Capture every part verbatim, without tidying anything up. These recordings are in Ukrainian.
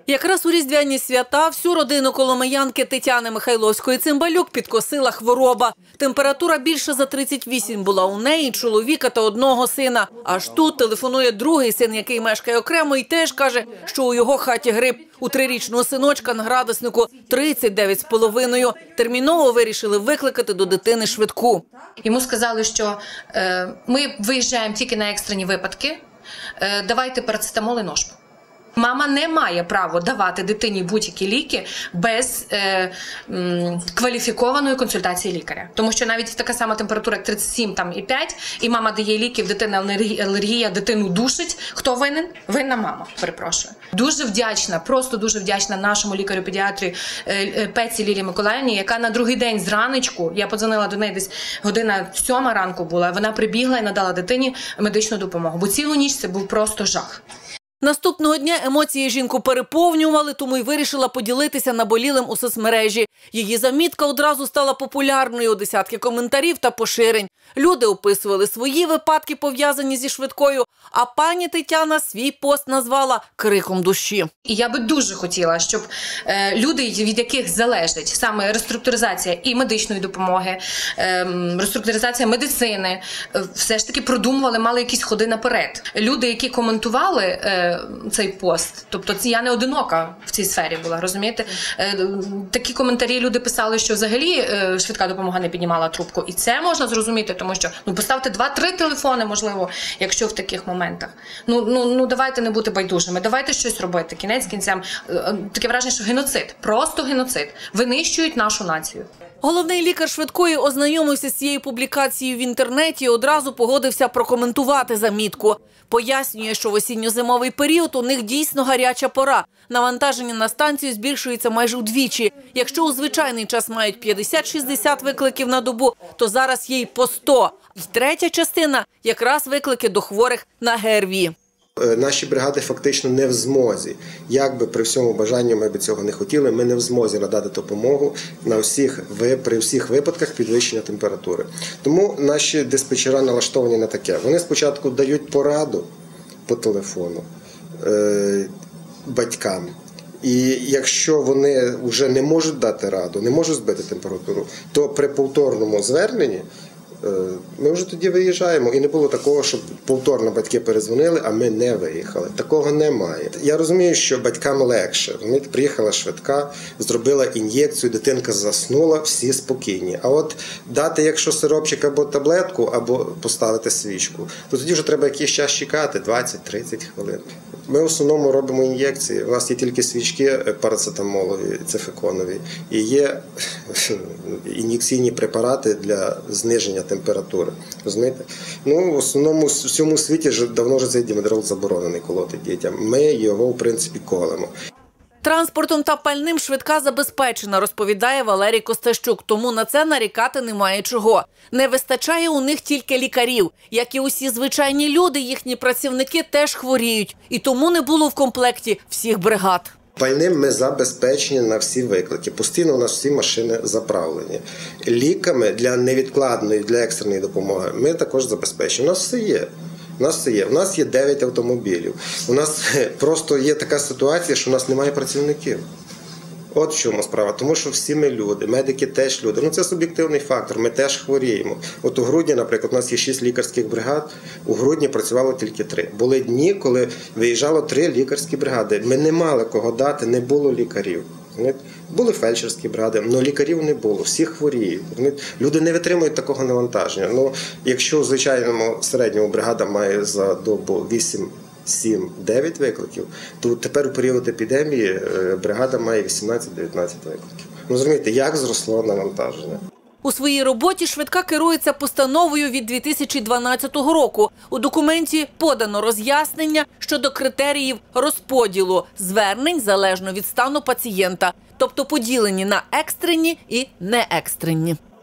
Якраз у різдвяні свята всю родину коломиянки Тетяни Михайловської-Цимбалюк підкосила хвороба. Температура більше за тридцять вісім була у неї, чоловіка та одного сина. Аж тут телефонує другий син, який мешкає окремо, і теж каже, що у його хаті грип. У трирічного синочка на градуснику тридцять дев'ять з половиною. Терміново вирішили викликати до дитини швидку. Йому сказали, що е, ми виїжджаємо тільки на екстрені випадки, е, давайте парацетамол і ношпу. Мама не має права давати дитині будь-які ліки без е, м, кваліфікованої консультації лікаря. Тому що навіть така сама температура, як тридцять сім і п'ять, і мама дає ліки, в дитини алергія, дитину душить. Хто винен? Винна мама, перепрошую. Дуже вдячна, просто дуже вдячна нашому лікарю-педіатрі е, Пеці Лілії Миколаївні, яка на другий день зранечку, я подзвонила до неї десь година сьома ранку була, вона прибігла і надала дитині медичну допомогу. Бо цілу ніч це був просто жах. Наступного дня емоції жінку переповнювали, тому й вирішила поділитися наболілим у соцмережі. Її замітка одразу стала популярною, десятки коментарів та поширень. Люди описували свої випадки, пов'язані зі швидкою, а пані Тетяна свій пост назвала «криком душі». І я би дуже хотіла, щоб е, люди, від яких залежить саме реструктуризація і медичної допомоги, е, реструктуризація медицини, е, все ж таки продумували, мали якісь ходи наперед. Люди, які коментували е, цей пост, тобто я не одинока в цій сфері була, розумієте? Е, такі коментарі люди писали, що взагалі е, швидка допомога не піднімала трубку. І це можна зрозуміти, тому що ну, поставте два-три телефони, можливо, якщо в таких моментах. Ну, ну, ну давайте не бути байдужими, давайте щось робити. Кінець кінцем. Таке враження, що геноцид, просто геноцид. Винищують нашу націю. Головний лікар швидкої ознайомився з цією публікацією в інтернеті і одразу погодився прокоментувати замітку. Пояснює, що в осінньо-зимовий період у них дійсно гаряча пора. Навантаження на станцію збільшується майже вдвічі. Якщо у звичайний час мають п'ятдесят-шістдесят викликів на добу, то зараз є й по сто. І третя частина – якраз виклики до хворих на ГРВІ. Наші бригади фактично не в змозі. Як би при всьому бажанні ми б цього не хотіли, ми не в змозі надати допомогу на всіх, при всіх випадках підвищення температури. Тому наші диспетчера налаштовані на таке. Вони спочатку дають пораду по телефону е, батькам. І якщо вони вже не можуть дати раду, не можуть збити температуру, то при повторному зверненні ми вже тоді виїжджаємо. І не було такого, щоб повторно батьки перезвонили, а ми не виїхали. Такого немає. Я розумію, що батькам легше. Приїхала швидка, зробила ін'єкцію, дитинка заснула, всі спокійні. А от дати, якщо сиропчик або таблетку, або поставити свічку, то тоді вже треба якийсь час чекати, двадцять-тридцять хвилин. Ми в основному робимо ін'єкції. У нас є тільки свічки парацетамолові, цефеконові, і є ін'єкційні препарати для зниження температури. Розумієте? Ну, в основному в всьому світі вже давно вже цей дімедрол заборонений колоти дітям. Ми його, в принципі, колемо. Транспортом та пальним швидка забезпечена, розповідає Валерій Костащук. Тому на це нарікати немає чого. Не вистачає у них тільки лікарів. Як і усі звичайні люди, їхні працівники теж хворіють. І тому не було в комплекті всіх бригад. Пальним ми забезпечені на всі виклики. Постійно у нас всі машини заправлені. Ліками для невідкладної, для екстреної допомоги ми також забезпечені. У нас все є. У нас все є. У нас є дев'ять автомобілів. У нас просто є така ситуація, що у нас немає працівників. От в чому справа. Тому що всі ми люди, медики теж люди. Ну це суб'єктивний фактор, ми теж хворіємо. От у грудні, наприклад, у нас є шість лікарських бригад, у грудні працювало тільки три. Були дні, коли виїжджало три лікарські бригади. Ми не мали кого дати, не було лікарів. Були фельдшерські бригади, але лікарів не було, всі хворіють. Люди не витримують такого навантаження. Ну, якщо в звичайному середньому бригада має за добу вісім, сім, дев'ять викликів, то тепер у період епідемії бригада має вісімнадцять-дев'ятнадцять викликів. Ну, зрозумієте, як зросло навантаження. У своїй роботі швидка керується постановою від дві тисячі дванадцятого року. У документі подано роз'яснення щодо критеріїв розподілу звернень залежно від стану пацієнта, тобто поділені на екстрені і неекстрені.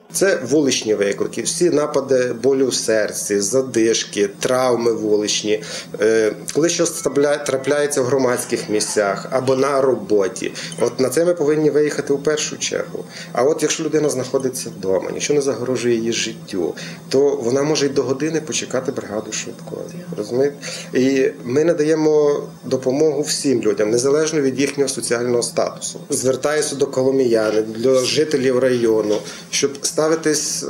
Це вуличні виклики, всі напади болю в серці, задишки, травми вуличні, коли щось трапляється в громадських місцях або на роботі. От на це ми повинні виїхати у першу чергу. А от якщо людина знаходиться вдома, нічого не загрожує її життю, то вона може й до години почекати бригаду швидкої. Розумієте? І ми надаємо допомогу всім людям, незалежно від їхнього соціального статусу. Звертаюся до коломиян, до жителів району, щоб ставитись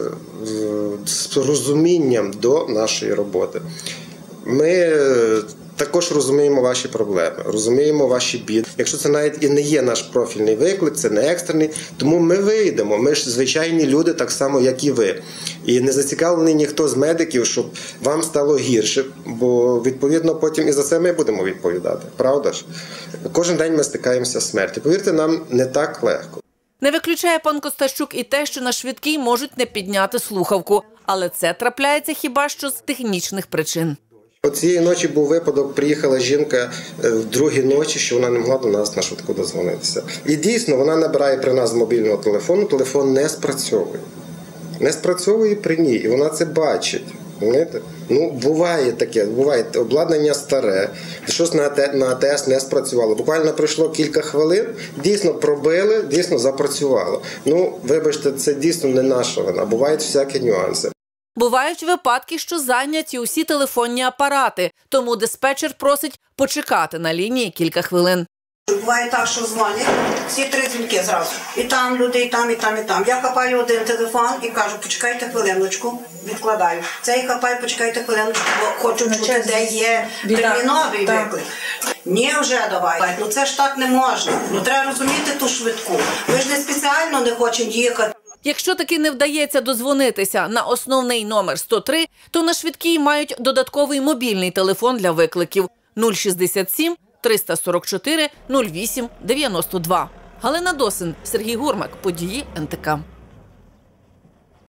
з розумінням до нашої роботи. Ми також розуміємо ваші проблеми, розуміємо ваші біди. Якщо це навіть і не є наш профільний виклик, це не екстрений, тому ми вийдемо. Ми ж звичайні люди, так само, як і ви. І не зацікавлений ніхто з медиків, щоб вам стало гірше, бо, відповідно, потім і за це ми будемо відповідати. Правда ж? Кожен день ми стикаємося з смертю. Повірте, нам не так легко. Не виключає пан Костащук і те, що на швидкій можуть не підняти слухавку. Але це трапляється хіба що з технічних причин. Цієї ночі був випадок, приїхала жінка в другій ночі, що вона не могла до нас на швидку дозвонитися. І дійсно, вона набирає при нас з мобільного телефону, телефон не спрацьовує. Не спрацьовує при ній, і вона це бачить. Знаєте? Ну, буває таке, буває обладнання старе, щось на А Те Ес не спрацювало. Буквально пройшло кілька хвилин, дійсно пробили, дійсно запрацювало. Ну, вибачте, це дійсно не наша вина, бувають всякі нюанси. Бувають випадки, що зайняті усі телефонні апарати, тому диспетчер просить почекати на лінії кілька хвилин. Буває так, що дзвонять, всі три дзвінки зразу. І там люди, і там, і там, і там. Я хапаю один телефон і кажу, почекайте хвилиночку, відкладаю. Цей хапаю, почекайте хвилиночку, бо хочу чути, де є терміновий виклик. Ні, вже давай. Ну це ж так не можна. Ну треба розуміти ту швидку. Ми ж не спеціально не хочемо їхати. Якщо таки не вдається дозвонитися на основний номер сто три, то на швидкій мають додатковий мобільний телефон для викликів нуль шістдесят сім триста сорок чотири нуль вісім дев'яносто два. Галина Досин, Сергій Гурмак, події Ен Те Ка.